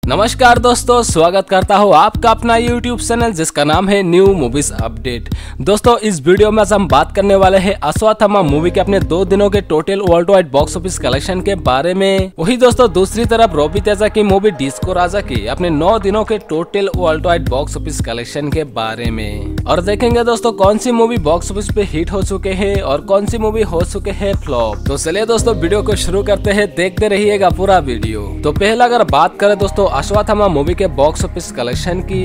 नमस्कार दोस्तों, स्वागत करता हूँ आपका अपना YouTube चैनल जिसका नाम है न्यू मूवीज अपडेट। दोस्तों इस वीडियो में आज हम बात करने वाले हैं अश्वत्थामा मूवी के अपने 2 दिनों के total world wide box office collection के बारे में। वही दोस्तों दूसरी तरफ रॉबी तेजा की मूवी डिस्को राजा की अपने 9 दिनों के total world wide box office collection के बारे में, और देखेंगे दोस्तों कौन सी मूवी बॉक्स ऑफिस पे हिट हो चुके हैं और कौन सी मूवी हो चुके हैं फ्लॉप। तो चलिए दोस्तों वीडियो को शुरू करते हैं, देखते रहिएगा पूरा वीडियो। तो पहला अगर बात करें दोस्तों अश्वत्थामा मूवी के बॉक्स ऑफिस कलेक्शन की,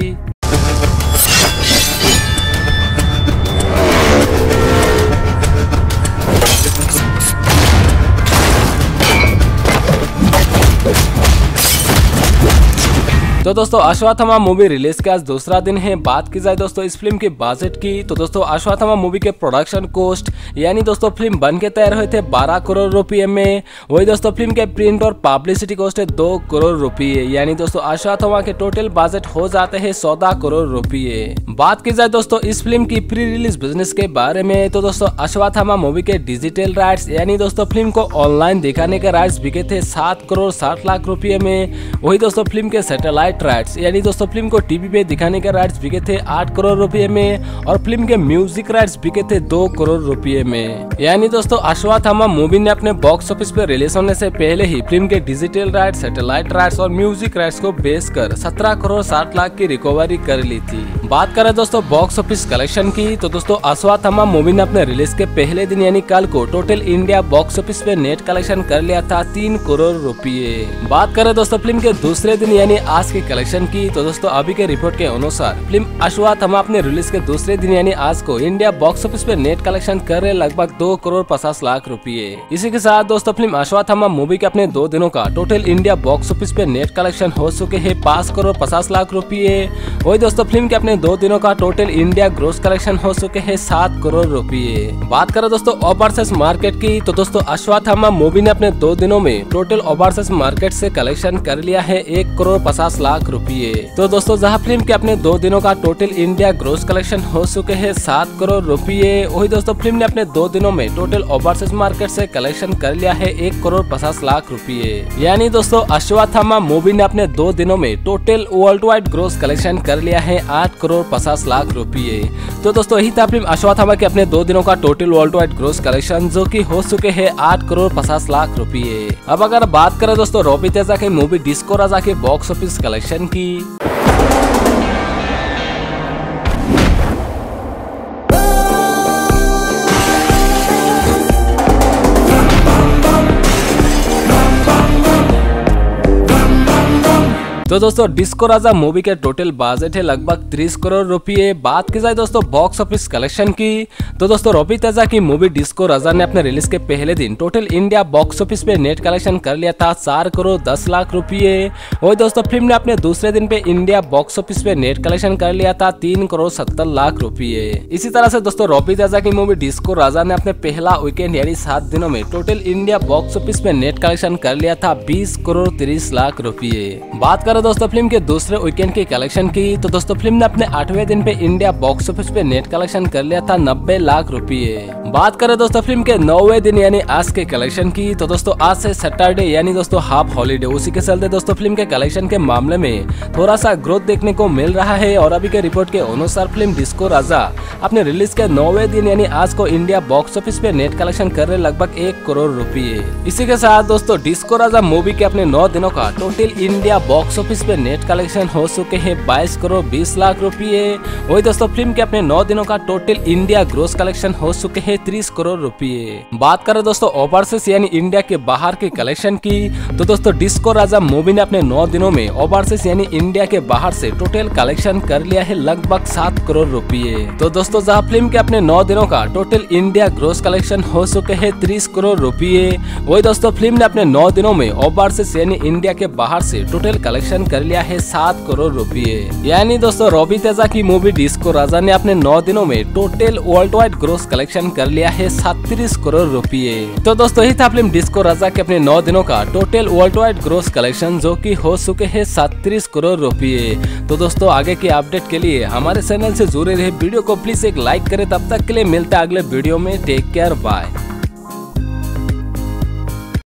तो दोस्तों अश्वत्थामा मूवी रिलीज के आज दूसरा दिन है। बात की जाए दोस्तों इस फिल्म के बजट की, तो दोस्तों अश्वत्थामा मूवी के प्रोडक्शन कॉस्ट यानी दोस्तों फिल्म बन के तैयार हुए थे 12 करोड़ रुपए में। वही दोस्तों फिल्म के प्रिंट और पब्लिसिटी कॉस्ट है 2 करोड़ रुपए, यानी दोस्तों अश्वत्थामा के टोटल बजट हो जाते हैं 14 करोड़ रुपए। बात की जाए दोस्तों इस फिल्म की प्री रिलीज बिजनेस के बारे में, तो दोस्तों अश्वत्थामा मूवी के डिजिटल राइट्स यानी दोस्तों फिल्म को ऑनलाइन दिखाने के राइट्स बिके थे 7 करोड़ 60 लाख रुपए में। वही दोस्तों फिल्म के सैटेलाइट राइट्स यानी दोस्तों फिल्म को टीवी पे दिखाने के राइट्स बिके थे 8 करोड़ रुपए में, और फिल्म के म्यूजिक राइट्स बिके थे 2 करोड़ रुपए में। यानी दोस्तों अश्वत्थामा मूवी ने अपने बॉक्स ऑफिस पे रिलीज होने से पहले ही फिल्म के डिजिटल राइट्स, सैटेलाइट राइट्स और म्यूजिक राइट्स को बेच कर 17 करोड़ 60 लाख की रिकवरी कर ली थी। बात करें दोस्तों बॉक्स ऑफिस कलेक्शन की, तो दोस्तों अश्वत्थामा मूवी ने अपने रिलीज के पहले दिन यानी कल को टोटल इंडिया बॉक्स ऑफिस पे नेट कलेक्शन कर लिया था 3 करोड़ रुपए। बात करें दोस्तों फिल्म के दूसरे दिन यानी आज के कलेक्शन की, तो दोस्तों अभी के रिपोर्ट के अनुसार फिल्म अश्वत्थामा अपने रिलीज के दूसरे दिन यानी आज को इंडिया बॉक्स ऑफिस पे नेट कलेक्शन कर रहे लगभग 2 करोड़ 50 लाख रुपए। इसी के साथ दोस्तों फिल्म अश्वत्थामा मूवी के अपने 2 दिनों का टोटल इंडिया बॉक्स ऑफिस पे नेट कलेक्शन हो चुके हैं 5 करोड़ 50 लाख रुपए। वही दोस्तों फिल्म के अपने 2 दिनों का टोटल इंडिया ग्रोस कलेक्शन हो चुके हैं 7 करोड़ रुपए। बात करें दोस्तों ओवरसीज मार्केट की, तो दोस्तों अश्वत्थामा मूवी ने अपने 2 दिनों में टोटल ओवरसीज मार्केट से कलेक्शन कर लिया है 1 करोड़ 50 लाख रुपए। तो दोस्तों जहां फिल्म के अपने 2 दिनों का टोटल इंडिया ग्रोस कलेक्शन हो चुके हैं 7 करोड़ रुपए, वही दोस्तों फिल्म ने अपने 2 दिनों में टोटल ओवरसीज मार्केट से कलेक्शन कर लिया है 1 करोड़ 50 लाख रुपए। यानी दोस्तों अश्वत्थामा मूवी ने अपने 2 दिनों में total world wide gross collection कर लिया है 8 करोड़ 50 लाख रुपए। तो दोस्तों यही था फिल्म अश्वत्थामा के अपने 2 दिनों का total world wide gross collection, जो कि हो चुके हैं 8 करोड़ 50 लाख रुपए। अब अगर बात करें दोस्तों रॉबी तेजा की मूवी डिस्को राजा के बॉक्स ऑफिस कलेक्शन की, तो दोस्तों डिस्को राजा मूवी के टोटल बजट है लगभग 30 करोड़ रुपए। बात की जाए दोस्तों बॉक्स ऑफिस कलेक्शन की, तो दोस्तों रॉबी तेजा की मूवी डिस्को राजा ने अपने रिलीज के पहले दिन टोटल इंडिया बॉक्स ऑफिस पे नेट कलेक्शन कर लिया था 4 करोड़ 10 लाख रुपए। वही दोस्तों फिल्म ने अपने दूसरे दिन पे इंडिया बॉक्स ऑफिस पे नेट कलेक्शन कर लिया था 3 करोड़ 70 लाख रुपए। इसी तरह से दोस्तों रॉबी तेजा की मूवी डिस्को राजा ने अपने पहला वीकेंड यानी 7 दिनों में टोटल इंडिया बॉक्स ऑफिस पे नेट कलेक्शन कर लिया था 20 करोड़ 30 लाख रुपए। बात करें दोस्तों फिल्म के दूसरे वीकेंड की कलेक्शन की, तो दोस्तों फिल्म ने अपने 8वें दिन पे इंडिया बॉक्स ऑफिस पे नेट कलेक्शन कर लिया था 90 लाख रुपए। बात करें दोस्तों फिल्म के 9वें दिन यानी आज के कलेक्शन की, तो दोस्तों आज से सैटरडे यानी दोस्तों हाफ हॉलीडे, उसी के चलते दोस्तों फिल्म के कलेक्शन के मामले में थोड़ा सा ग्रोथ देखने को मिल रहा है। और अभी के रिपोर्ट के अनुसार फिल्म डिस्को राजा अपने रिलीज के 9वें दिन यानी आज को इंडिया बॉक्स ऑफिस पे नेट कलेक्शन कर रहे लगभग 1 करोड़ रुपए। इसी के साथ दोस्तों डिस्को राजा मूवी के अपने 9 दिनों का टोटल इंडिया बॉक्स ऑफिस पे नेट कलेक्शन हो चुके हैं 22 करोड़ 20 लाख रुपए। वही दोस्तों फिल्म के अपने 9 दिनों का टोटल इंडिया ग्रोस कलेक्शन हो चुके हैं 30 करोड़ रुपए। बात करें दोस्तों ओवरसीज यानी इंडिया के बाहर के कलेक्शन की, तो दोस्तों डिस्को राजा मूवी ने अपने 9 दिनों में ओवरसीज यानी इंडिया के बाहर से टोटल कलेक्शन कर लिया है लगभग 7 करोड़ रुपए। तो दोस्तों जहां फिल्म के अपने 9 दिनों का टोटल इंडिया ग्रोस कलेक्शन हो चुके हैं 30 करोड़ रुपए, वही दोस्तों फिल्म ने अपने 9 दिनों में ओवरसीज यानी इंडिया के बाहर से टोटल कलेक्शन कर लिया है 7 करोड़ रुपए। यानी दोस्तों रॉबी तेजा की मूवी डिस्को राजा ने अपने 9 दिनों में total world wide gross collection कर लिया है 37 करोड़ रुपए। तो दोस्तों यही था फिल्म डिस्को राजा के अपने 9 दिनों का total world wide gross collection, जो कि हो चुके हैं 37 करोड़ रुपए। तो दोस्तों आगे की अपडेट के लिए हमारे चैनल से जुड़े रहे, वीडियो को प्लीज एक लाइक करें। तब तक के लिए मिलते हैं अगले वीडियो में। Take care, bye.